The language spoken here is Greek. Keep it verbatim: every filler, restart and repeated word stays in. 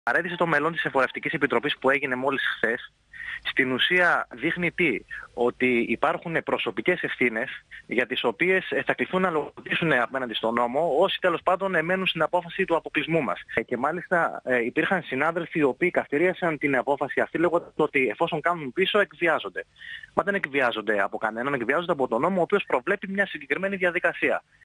Παρέτηση των μελών της Εφορευτικής Επιτροπής που έγινε μόλις χθες, στην ουσία δείχνει τι? Ότι υπάρχουν προσωπικές ευθύνες για τις οποίες θα κληθούν να λογοδοτήσουν απέναντι στον νόμο όσοι τέλος πάντων μένουν στην απόφαση του αποκλεισμού μας. Και μάλιστα ε, υπήρχαν συνάδελφοι οι οποίοι καυτηρίασαν την απόφαση αυτή λέγοντας ότι εφόσον κάνουν πίσω εκβιάζονται. Μα δεν εκβιάζονται από κανέναν, εκβιάζονται από τον νόμο ο οποίος προβλέπει μια συγκεκριμένη διαδικασία.